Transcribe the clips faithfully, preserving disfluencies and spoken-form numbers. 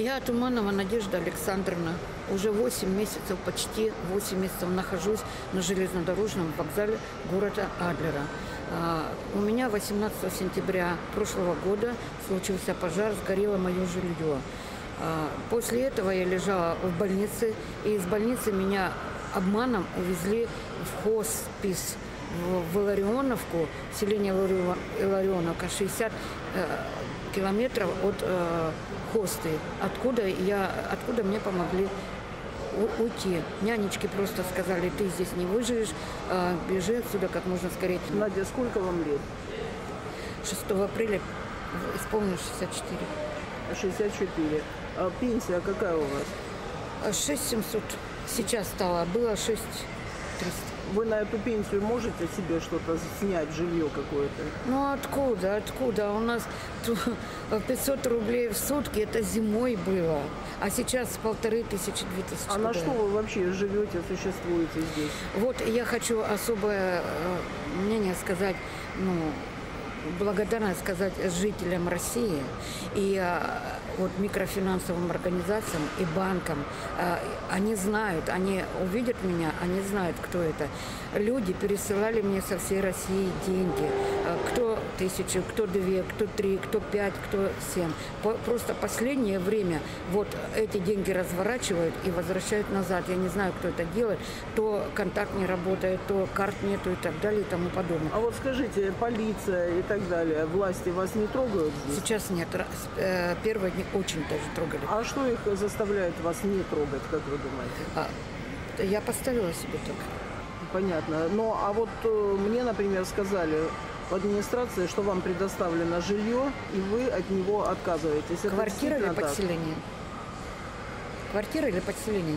Я Туманова Надежда Александровна. Уже восемь месяцев, почти восемь месяцев нахожусь на железнодорожном вокзале города Адлера. У меня восемнадцатого сентября прошлого года случился пожар, сгорело мое жилье. После этого я лежала в больнице, и из больницы меня обманом увезли в хоспис в Илларионовку, селение Илларионовка, шестьдесят километров от э, Хосты, откуда, я, откуда мне помогли у, уйти. Нянечки просто сказали: ты здесь не выживешь, э, бежи отсюда как можно скорее. Надя, сколько вам лет? шестого апреля исполнилось шестьдесят четыре. шестьдесят четыре. А пенсия какая у вас? шесть семьсот. Сейчас стало, было шесть триста. Вы на эту пенсию можете себе что-то снять, жилье какое-то? Ну откуда, откуда? У нас пятьсот рублей в сутки, это зимой было. А сейчас полторы тысячи, две тысячи. А на что вы вообще живете, существуете здесь? Вот я хочу особое мнение сказать, ну, благодарность сказать жителям России и вот микрофинансовым организациям и банкам. Они знают, они увидят меня, они знают, кто это. Люди пересылали мне со всей России деньги. Кто тысячу, кто две, кто три, кто пять, кто семь. Просто последнее время вот эти деньги разворачивают и возвращают назад. Я не знаю, кто это делает. То контакт не работает, то карт нету и так далее и тому подобное. А вот скажите, полиция и так далее, власти вас не трогают здесь? Сейчас нет. Первые дни очень даже трогали. А что их заставляет вас не трогать, как вы думаете? А, я поставила себе так. Понятно. Ну, а вот э, мне, например, сказали в администрации, что вам предоставлено жилье, и вы от него отказываетесь. Квартира или так? подселение? Квартира или подселение?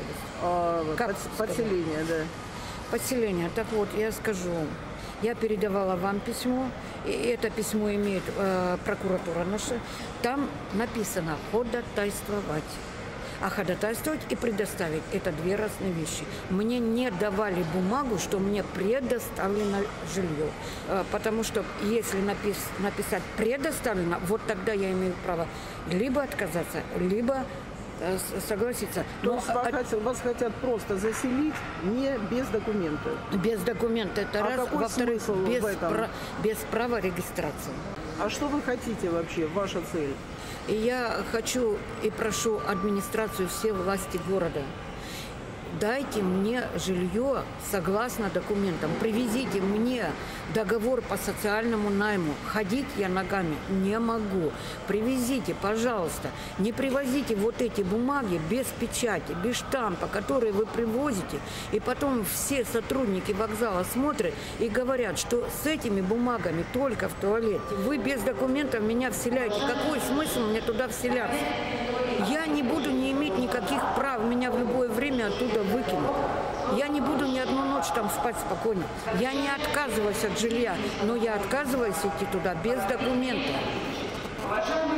А, как под, подселение, да. Подселение. Так вот, я скажу. Я передавала вам письмо, и это письмо имеет э, прокуратура наша. Там написано «ходатайствовать». А ходатайствовать и предоставить – это две разные вещи. Мне не давали бумагу, что мне предоставлено жилье. Э, потому что если напис, написать «предоставлено», вот тогда я имею право либо отказаться, либо согласиться. То есть вас, а... вас хотят просто заселить не без документов? Без документов, это а раз. Во-вторых, без, пра... без права регистрации. А что вы хотите вообще, ваша цель? И я хочу и прошу администрацию, все власти города: дайте мне жилье согласно документам. Привезите мне договор по социальному найму. Ходить я ногами не могу. Привезите, пожалуйста. Не привозите вот эти бумаги без печати, без штампа, которые вы привозите. И потом все сотрудники вокзала смотрят и говорят, что с этими бумагами только в туалете. Вы без документов меня вселяете. Какой смысл мне туда вселяться? Я не буду не иметь никаких прав. Меня в любое время оттуда выкинут. Я не буду ни одну ночь там спать спокойно. Я не отказываюсь от жилья, но я отказываюсь идти туда без документов.